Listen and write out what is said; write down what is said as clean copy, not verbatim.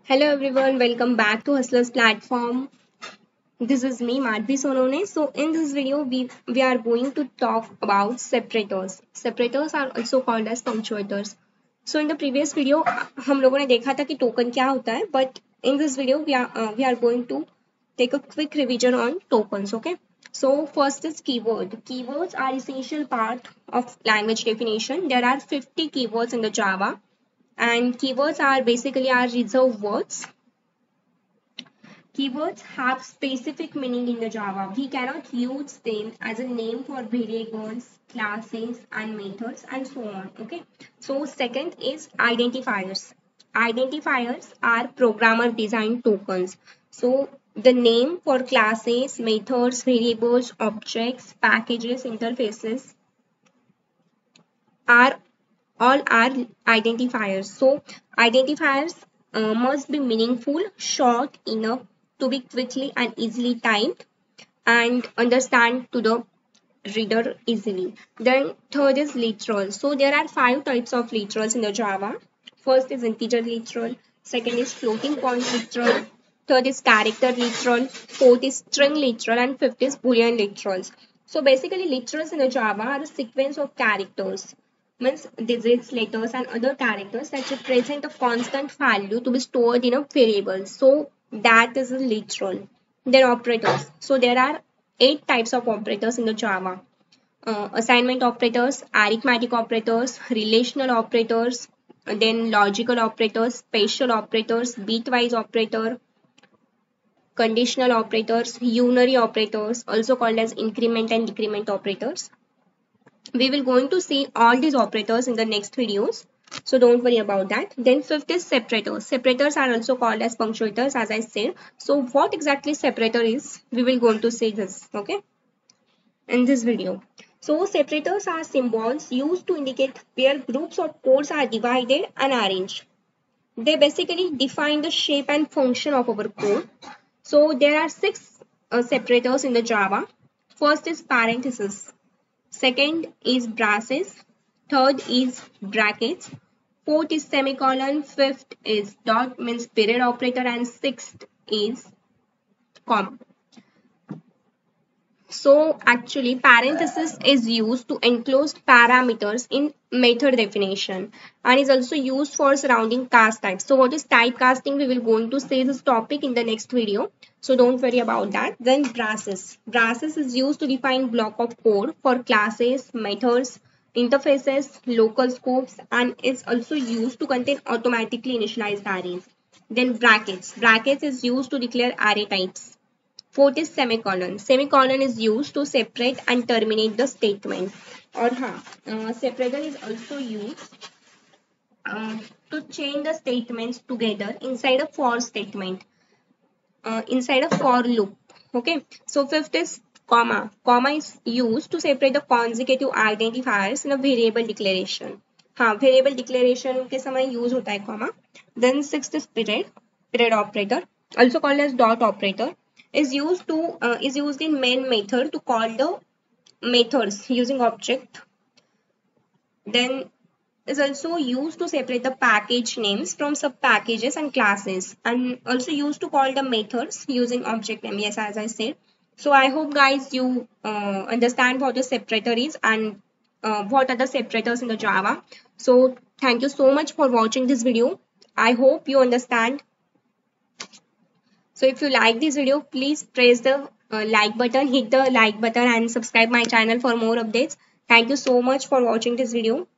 Hello everyone, welcome back to Hustlers platform. This is me, Madhvi Sonone. So in this video, we are going to talk about separators. Separators are also called as punctuators. So in the previous video, हम लोगों ने देखा था कि token क्या होता है, but in this video we are going to take a quick revision on tokens. Okay. So first is keyword. Keywords are essential part of language definition. There are 50 keywords in the Java, and keywords are basically our reserved words. Keywords have specific meaning in the Java. We cannot use them as a name for variables, classes, and methods, and so on. Okay. So second is identifiers. Identifiers are programmer designed tokens. So the name for classes, methods, variables, objects, packages, interfaces are all are identifiers. So identifiers must be meaningful, short enough to be quickly and easily typed and understand to the reader easily. Then third is literal. So there are 5 types of literals in the Java. First is integer literal, second is floating point literal, third is character literal, fourth is string literal, and fifth is boolean literals. So basically literals in the Java are a sequence of characters, means digits, letters, and other characters that represent a constant value to be stored in a variable. So that is a literal. Then operators. So there are 8 types of operators in the Java. Assignment operators, arithmetic operators, relational operators, then logical operators, spatial operators, bitwise operator, conditional operators, unary operators, also called as increment and decrement operators. We will going to see all these operators in the next videos, so don't worry about that. Then fifth is separators. Separators are also called as punctuators, as I said. So what exactly separator is, we will going to see this, okay, in this video. So separators are symbols used to indicate where groups of codes are divided and arranged. They basically define the shape and function of our code. So there are 6 separators in the Java. First is parenthesis, second is braces, third is brackets, fourth is semicolon, fifth is dot, means period operator, and sixth is comma. So actually parenthesis is used to enclose parameters in method definition and is also used for surrounding cast types. So what is typecasting, we will going to say this topic in the next video. So don't worry about that. Then braces. Braces is used to define block of code for classes, methods, interfaces, local scopes, and is also used to contain automatically initialized arrays. Then brackets. Brackets is used to declare array types. Fourth is semicolon. Semicolon is used to separate and terminate the statement. Or separator is also used to chain the statements together inside a for statement, inside a for loop. Okay. So fifth is comma. Comma is used to separate the consecutive identifiers in a variable declaration. Variable declaration के समय use होता है comma. Then sixth is period. Period operator, also called as dot operator, is used in main method to call the methods using object. Then is also used to separate the package names from sub packages and classes, and also used to call the methods using object name. Yes, as I said. So I hope guys you understand what a separator is and what are the separators in the Java. So thank you so much for watching this video. I hope you understand. So if you like this video, please press the like button, hit the like button, and subscribe my channel for more updates. Thank you so much for watching this video.